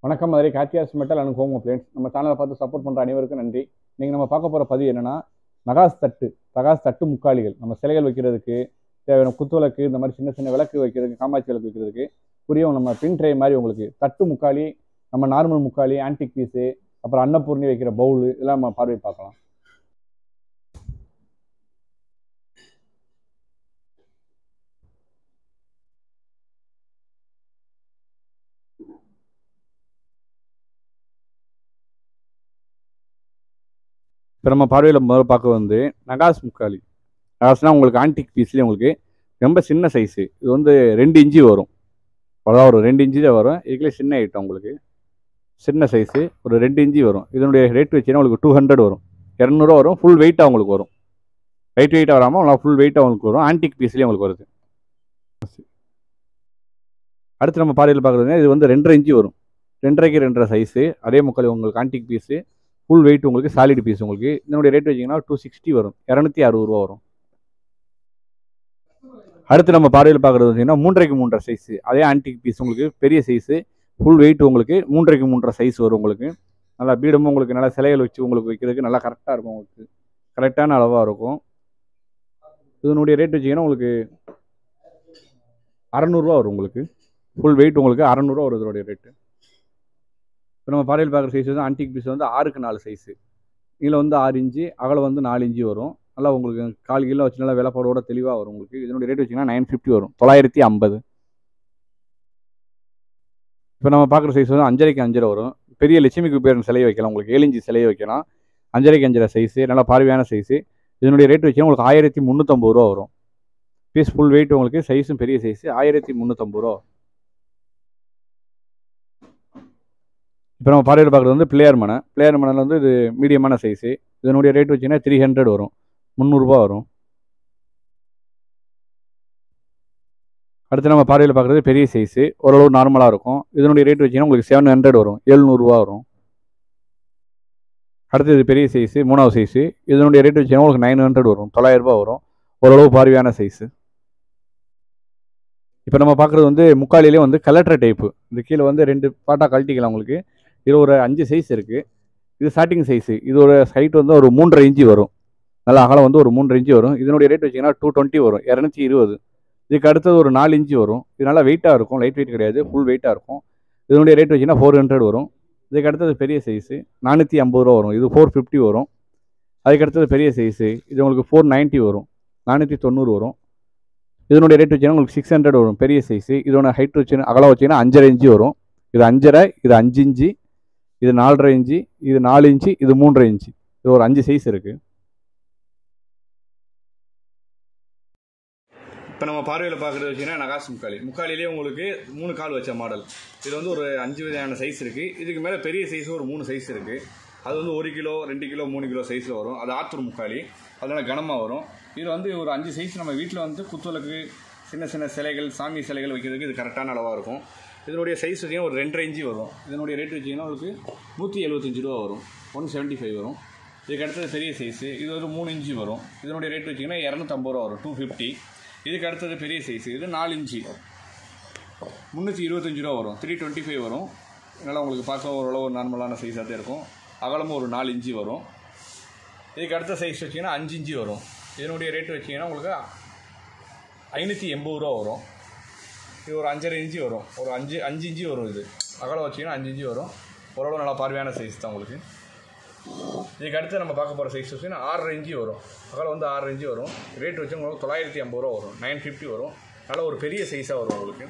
வணக்கம் Madurai Kathiyas metal and home appliances. நம்ம சேனலை பார்த்து சப்போர்ட் பண்ணுற அனைவருக்கும் நன்றி. நீங்கள் நம்ம பார்க்க போகிற பதிவு என்னென்னா, நகாஸ் தட்டு முக்காலிகள். நம்ம சிலைகள் வைக்கிறதுக்கு தேவையான குத்துவிளக்கு, இந்த மாதிரி சின்ன சின்ன விளக்கு வைக்கிறதுக்கு, காமாட்சி விளக்கு வைக்கிறதுக்கு புரியும். நம்ம பின் ட்ரே மாதிரி உங்களுக்கு தட்டு முக்காலி, நம்ம நார்மல் முக்காலி, ஆன்டிக் பீஸு, அப்புறம் அன்னப்பூர்ணி வைக்கிற பவுலு, இதெல்லாம் நம்ம பார்வை பார்க்கலாம். இப்போ நம்ம பார்வையில் முதல்ல பார்க்க வந்து நகாஸ் முக்காலி. நகாஸ்னால் உங்களுக்கு ஆன்டிக் பீஸ்லேயே உங்களுக்கு ரொம்ப சின்ன சைஸு. இது வந்து 2 இன்ச்சு வரும். அவ்வளோதான், ஒரு 2 இன்ச்சு தான் வரும். இதுக்குள்ளே சின்ன ஐட்டம் உங்களுக்கு சின்ன சைஸு ஒரு 2 இன்ச்சு வரும். இதனுடைய ரேட் வச்சுன்னா உங்களுக்கு 200 வரும், 200 வரும். ஃபுல் வெயிட்டாக உங்களுக்கு வரும். வெயிட்டாக வராமல் உங்களுக்கு ஃபுல் வெயிட்டாக உங்களுக்கு வரும். ஆன்டிக் பீஸ்லேயே உங்களுக்கு வருது. அடுத்து நம்ம பார்வையில் பார்க்குறதுனா இது வந்து 2.5 இன்ச்சு வரும். 2.5க்கு 2.5 சைஸு. அதே முக்கால் உங்களுக்கு ஆன்டிக் பீஸு, ஃபுல் வெயிட் உங்களுக்கு சாலிட் பீஸ். உங்களுக்கு இதனுடைய ரேட் வச்சிங்கன்னா 260 வரும், 260 ரூபா வரும். அடுத்து நம்ம பார்வையில் பார்க்குறது வச்சிங்கன்னா 3.5க்கு 3.5 சைஸு. அதே ஆன்டிக் பீஸ் உங்களுக்கு பெரிய சைஸு, ஃபுல் வெயிட் உங்களுக்கு 3.5க்கு 3.5 சைஸ் வரும். உங்களுக்கு நல்லா பீடமும் உங்களுக்கு நல்லா சிலைகள் வச்சு உங்களுக்கு வைக்கிறதுக்கு நல்லா கரெக்டாக இருக்கும். உங்களுக்கு கரெக்டான அளவாக இருக்கும். இதனுடைய ரேட் வச்சிங்கன்னா உங்களுக்கு 600 வரும். உங்களுக்கு ஃபுல் வெயிட் உங்களுக்கு 600 வரும் இதனுடைய ரேட்டு. இப்போ நம்ம பார்வையில் பார்க்குற சைஸ் வந்து ஆன்டிக் பீஸ் வந்து 6க்கு 4 சைஸு. நீளம் வந்து 6 இன்ச்சு, அகலம் வந்து 4 இன்ச்சு வரும். நல்லா உங்களுக்கு கால் கீழே வச்சு நல்லா விலைப்பாடோட தெளிவாக வரும். உங்களுக்கு இதனுடைய ரேட் வச்சிங்கன்னா 950 வரும், 950. இப்போ நம்ம பார்க்குற சைஸ் வந்து 5.5க்கு 5.5 வரும். பெரிய லட்சுமி குபேரன் சிலையை வைக்கலாம். உங்களுக்கு 7 இன்ச்சு சிலையை வைக்கலாம். 5.5க்கு 5.5 சைஸு, நல்லா பார்வையான சைஸு. இதனுடைய ரேட் வச்சிங்கன்னா உங்களுக்கு 1350 ரூபா வரும். பீஸ் ஃபுல் வெயிட் உங்களுக்கு சைஸும் பெரிய சைஸு, 1350 ரூபா. இப்போ நம்ம பார்வையில் பார்க்குறது வந்து பிளேயர் மனையில் வந்து இது மீடியமான சைஸு. இதனுடைய ரேட் வச்சிங்கன்னா 300 வரும், 300 வரும். அடுத்து நம்ம பார்வையில் பார்க்குறது பெரிய சைஸு, ஓரளவு நார்மலாக இருக்கும். இதனுடைய ரேட் வச்சிங்கன்னா உங்களுக்கு 700 வரும், 700 வரும். அடுத்து இது பெரிய சைஸு, 3வது சைஸு. இதனுடைய ரேட் வச்சிங்கன்னா உங்களுக்கு 900 வரும், 900 வரும். ஓரளவு பார்வையான சைஸு. இப்போ நம்ம பார்க்குறது வந்து முக்காலிலே வந்து கலெக்டர் டைப்பு. இந்த கீழே வந்து 2 பாட்டாக கழட்டிக்கலாம். உங்களுக்கு இது ஒரு 5 சைஸ் இருக்குது. இது ஸ்டார்டிங் சைஸு. இது ஒரு ஹைட் வந்து ஒரு 3.5 இன்ச்சு வரும். நல்லா அகலம் வந்து ஒரு 3.5 இன்ச்சு வரும். இதனுடைய ரேட் வச்சிங்கன்னா 220 வரும், 220. இதுக்கு அடுத்தது ஒரு 4 இன்ச்சு வரும். இது நல்லா வெயிட்டாக இருக்கும், லைட் வெயிட் கிடையாது, ஃபுல் வெயிட்டாக இருக்கும். இதனுடைய ரேட் வச்சிங்கன்னா 400 வரும். இதுக்கு அடுத்தது பெரிய சைஸு 450 ரூபா வரும். இது 450 வரும். அதுக்கு அடுத்தது பெரிய சைஸு, இது உங்களுக்கு 490 வரும், 490 வரும். இதனுடைய ரேட் வச்சிங்கன்னா உங்களுக்கு 600 வரும், பெரிய சைஸு. இதோட ஹைட் வச்சுன்னா அகலம் வச்சிங்கன்னா 5.5 இன்ச்சு வரும். இது 5.5, இது 5 இன்ச்சு, இது 4.5 இன்ச்சு, இது 4 இன்ச்சு, இது 3.5 இன்ச்சு. இது ஒரு 5 சைஸ் இருக்குது. இப்போ நம்ம பார்வையில் பார்க்குறது வச்சிங்கன்னா நகாஸ் முக்காலிலே உங்களுக்கு 3 கால் வச்ச மாடல். இது வந்து ஒரு 5 விதமான சைஸ் இருக்குது. இதுக்கு மேலே பெரிய சைஸ் ஒரு 3 சைஸ் இருக்குது. அது வந்து 1 கிலோ, 2 கிலோ, 3 கிலோ சைஸில் வரும். அது ஆத்தூர் முக்காலி, அதனால் கனமாக வரும். இது வந்து ஒரு 5 சைஸ் நம்ம வீட்டில் வந்து குத்துவிளக்கு, சின்ன சின்ன சிலைகள், சாமி சிலைகள் வைக்கிறதுக்கு இது கரெக்டான அளவாக இருக்கும். இதனுடைய சைஸ் வச்சிங்கன்னா ஒரு 2.5 இன்ச்சு வரும். இதனுடைய ரேட் வச்சிங்கன்னா உங்களுக்கு 175 ரூபா வரும், 175 வரும். இதுக்கு அடுத்தது பெரிய சைஸு, இது ஒரு 3 இன்ச்சு வரும். இதனுடைய ரேட் வச்சிங்கன்னா 250 ரூபா வரும், 250. இதுக்கு அடுத்தது பெரிய சைஸு, இது 4 இன்ச்சு, 325 ரூபா வரும், 325 வரும். இதனால் உங்களுக்கு பார்க்க ஓரளவு ஒரு நார்மலான சைஸாக தான் இருக்கும். அகலமும் ஒரு 4 இன்ச்சு வரும். இதுக்கு அடுத்த சைஸ் வச்சிங்கன்னா 5 இன்ச்சு வரும். இதனுடைய ரேட் வச்சிங்கன்னா உங்களுக்கு 580 ரூபா வரும். இது ஒரு 5.5 இன்ச்சு வரும், ஒரு 5 இன்ச்சு வரும். இது அகலம் வச்சிங்கன்னா 5 இன்ச்சு வரும். ஓரளவு நல்லா பார்வையான சைஸ் தான் உங்களுக்கு. இதுக்கு அடுத்து நம்ம பார்க்க போகிற சைஸ் வச்சிங்கன்னா 6.5 இன்ச்சு வரும். அகலம் வந்து 6.5 இன்ச்சு வரும். ரேட் வச்சு உங்களுக்கு 950 ரூபா வரும், 950 வரும். நல்லா ஒரு பெரிய சைஸாக வரும் உங்களுக்கு.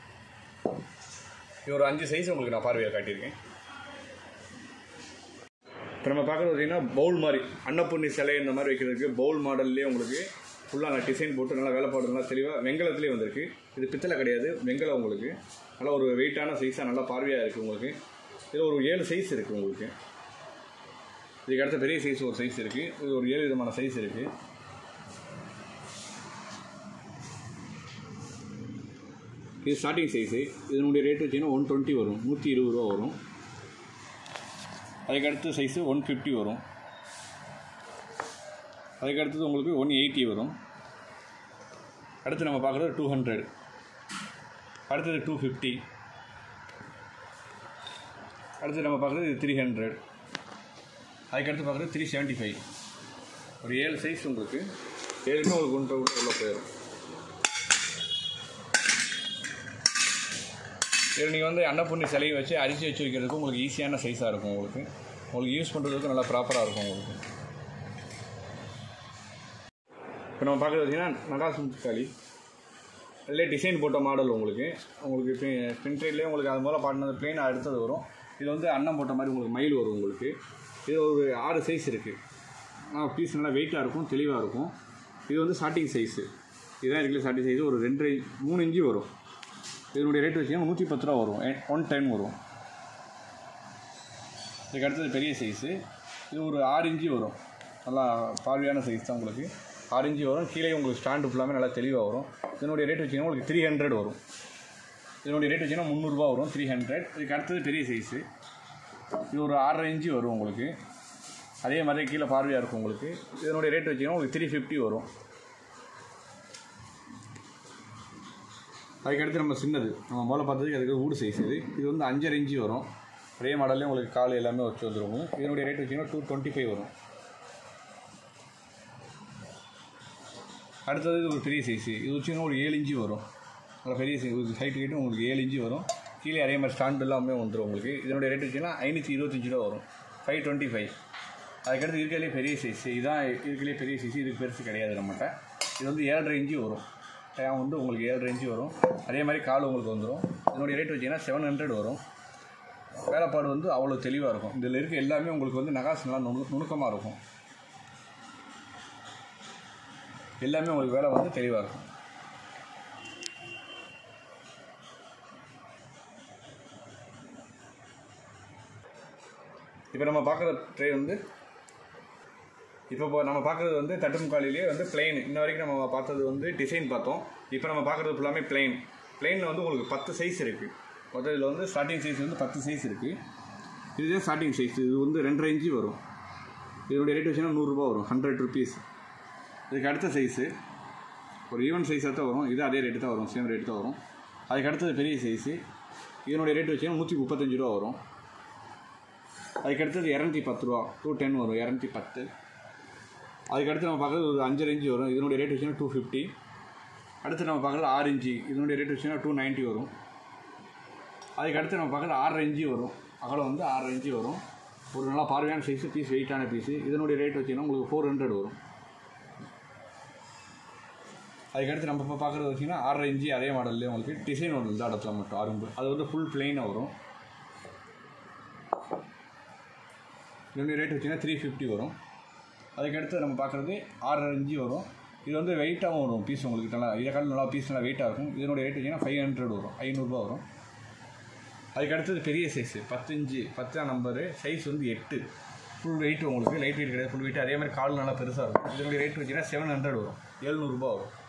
இது ஒரு 5 சைஸ் உங்களுக்கு நான் பார்வையாக காட்டியிருக்கேன். இப்போ நம்ம பார்க்குறது பார்த்திங்கன்னா பவுல் மாதிரி, அன்னப்பூர்ணி சிலை இந்த மாதிரி வைக்கிறதுக்கு பவுல் மாடல்லே உங்களுக்கு ஃபுல்லாக நல்லா டிசைன் போட்டு நல்லா வேலைப்பாடு நல்லா தெளிவாக வெங்கலத்துலேயே வந்திருக்கு. இது பித்தளை கிடையாது, வெங்கலம். உங்களுக்கு நல்லா ஒரு வெயிட்டான சைஸாக நல்லா பார்வையாக இருக்குது. உங்களுக்கு இது ஒரு 7 சைஸ் இருக்குது உங்களுக்கு. இதுக்கு அடுத்த பெரிய சைஸ் ஒரு சைஸ் இருக்குது. இது ஒரு 7 விதமான சைஸ் இருக்குது. இது ஸ்டார்டிங் சைஸு. இதனுடைய ரேட் வச்சிங்கன்னா 120 வரும், 120 ரூபா வரும். அதுக்கு அடுத்த சைஸு 150 வரும். அதுக்கு அடுத்தது உங்களுக்கு 180 வரும். அடுத்து நம்ம பார்க்குறது 200. அடுத்தது 250. அடுத்து நம்ம பார்க்குறது 300. அதுக்கடுத்து பார்க்குறது 375. ஒரு 7 சைஸ் உங்களுக்கு 7மே உங்களுக்கு குண்டை உள்ள போயிடும். இதில் நீங்கள் வந்து அன்னப்பூர்ணி சிலையை வச்சு அரிசி வச்சு வைக்கிறதுக்கு உங்களுக்கு ஈஸியான சைஸாக இருக்கும். உங்களுக்கு யூஸ் பண்ணுறதுக்கு நல்லா ப்ராப்பராக இருக்கும் உங்களுக்கு. இப்போ நம்ம பார்க்குறது பார்த்திங்கன்னா நகாசு முத்துக்காளி அதிலே டிசைன் போட்ட மாடல் உங்களுக்கு பின்ட்ரைட்லேயே உங்களுக்கு அது மூலம் பாட்டினது பிளெயின் அடுத்தது வரும். இது வந்து அன்னம் போட்ட மாதிரி உங்களுக்கு மயில் வரும் உங்களுக்கு. இது ஒரு 6 சைஸ் இருக்குது. பீஸ் நல்லா வெயிட்டாக இருக்கும், தெளிவாக இருக்கும். இது வந்து ஸ்டார்டிங் சைஸு, இதுதான் இருக்கிற ஸ்டார்டிங் சைஸு. ஒரு 3 இன்ச்சு வரும். இதனுடைய ரேட் வச்சிங்கன்னா 110 ரூபா வரும், 110 வரும். இதுக்கு அடுத்தது பெரிய சைஸு, இது ஒரு 6 இன்ச்சு வரும். நல்லா பார்வையான சைஸ் தான் உங்களுக்கு. 6 இன்ச்சு வரும். கீழே உங்களுக்கு ஸ்டாண்டு ஃபுல்லாமே நல்லா தெளிவாக வரும். இதனுடைய ரேட் வச்சிங்கன்னா உங்களுக்கு 300 வரும். இதனுடைய ரேட் வச்சிங்கன்னா 300 ரூபா வரும், 300. இதுக்கு அடுத்தது பெரிய சைஸு, இது ஒரு 6.5 இன்ச்சு வரும் உங்களுக்கு. அதே மாதிரி கீழே பார்வையாக இருக்கும் உங்களுக்கு. இதனுடைய ரேட் வச்சிங்கன்னா உங்களுக்கு 350 வரும். அதுக்கடுத்து நம்ம சின்னது நம்ம முதல்ல பார்த்ததுக்கு அதுக்கு ஊடு சைஸ் இது வந்து 5.5 இன்ச்சு வரும். ஒரே மாடல்லே உங்களுக்கு கால் எல்லாமே வச்சு வந்துருக்கும். இதனுடைய ரேட் வச்சிங்கன்னா 225 வரும். அடுத்தது இது ஒரு பெரிய சைஸு, இது வச்சிங்கன்னா ஒரு 7 இன்ச்சு வரும். நல்லா பெரிய சைஸ் ஹைட்டு உங்களுக்கு 7 இன்ச்சு வரும். கீழே அதே மாதிரி ஸ்டாண்டு எல்லாமே வந்துடும் உங்களுக்கு. இதனுடைய ரேட் வச்சிங்கன்னா 525 ரூபா வரும், 525. அதுக்கடுத்து இருக்கிறதுலே பெரிய சைஸு, இதுதான் இருக்கிறதுலே பெரிய சைஸு. இதுக்கு பெருசு கிடையாது நம்மகிட்ட. இது வந்து 7.5 இன்ச்சு வரும். டயம் வந்து உங்களுக்கு 7.5 இன்ச்சு வரும். அதே மாதிரி கால் உங்களுக்கு வந்துடும். இதனுடைய ரேட் வச்சிங்கன்னா 700 வரும். வேலைப்பாடு வந்து அவ்வளோ தெளிவாக இருக்கும். இதில் இருக்க எல்லாமே உங்களுக்கு வந்து நகாசு நல்லா நுணுக்கமாக இருக்கும். எல்லாமே உங்களுக்கு வேலை வந்து தெளிவாக இருக்கும். இப்போ நம்ம பார்க்குற ட்ரே வந்து நம்ம பார்க்குறது வந்து தட்டுமுக்காலிலே வந்து பிளெயின். இன்ன வரைக்கும் நம்ம பார்த்தது வந்து டிசைன் பார்த்தோம். இப்போ நம்ம பார்க்குறது ஃபுல்லாமே பிளெயினில் வந்து உங்களுக்கு 10 சைஸ் இருக்குது. மொத்தம் இதில் வந்து ஸ்டார்டிங் சைஸ் வந்து 10 சைஸ் இருக்குது. இதுதான் ஸ்டார்டிங் சைஸ். இது வந்து 2.5 இன்ச்சு வரும். இதனுடைய ரேட் வச்சுன்னா 100 ரூபா வரும், 100 ருபீஸ். இதுக்கு அடுத்த சைஸு ஒரு ஈவன் சைஸாக தான் வரும். இது அதே ரேட்டு தான் வரும், சேம் ரேட்டு தான் வரும். அதுக்கு அடுத்தது பெரிய சைஸு, இதனுடைய ரேட் வச்சுன்னா 135 ரூபா வரும். அதுக்கடுத்தது 210 ரூபா, 210 வரும், 210. அதுக்கடுத்து நம்ம பார்க்குறது ஒரு 5.5 இன்ச்சு வரும். இதனுடைய ரேட் வச்சுன்னா 250. அடுத்து நம்ம பார்க்குறது 6 இன்ச்சு, இதனுடைய ரேட் வச்சுன்னா 290 வரும். அதுக்கடுத்து நம்ம பார்க்குறது 6.5 இன்ச்சு வரும். அகலம் வந்து 6.5 இன்ச்சு வரும். ஒரு நல்லா பார்வையான சைஸு, பீஸ் வெயிட்டான பீஸு. இதனுடைய ரேட் வச்சிங்கன்னா உங்களுக்கு 400 வரும். அதுக்கடுத்து நம்ம இப்போ பார்க்குறது வச்சிங்கன்னா 6.5 இன்ச்சு அதே மாடல்லே உங்களுக்கு டிசைன் ஒன்று இந்த இடத்துல மட்டும் அரும்பு. அது வந்து ஃபுல் பிளெயினாக வரும். இதனுடைய ரேட் வச்சிங்கன்னா 350 வரும். அதுக்கடுத்து நம்ம பார்க்குறது 6.5 இன்ச்சு வரும். இது வந்து வெயிட்டாகவும் வரும் பீஸ் உங்களுக்கு. நல்லா இதை காலம் நல்லா பீஸ் நல்லா வெயிட்டாக இருக்கும். இதனுடைய ரேட் வச்சிங்கன்னா 500 வரும், 500 ரூபா வரும். அதுக்கடுத்தது பெரிய சைஸு 10 இன்ச்சு, 10ஆம் நம்பரு, சைஸ் வந்து 8. ஃபுல் வெயிட் உங்களுக்கு, லைட் வெயிட் கிடையாது, ஃபுல் வெயிட். அதே மாதிரி கால் நல்லா பெருசாக இருக்கும். இதனுடைய ரேட் வச்சிங்கன்னா 700 வரும், 700 ரூபா வரும்.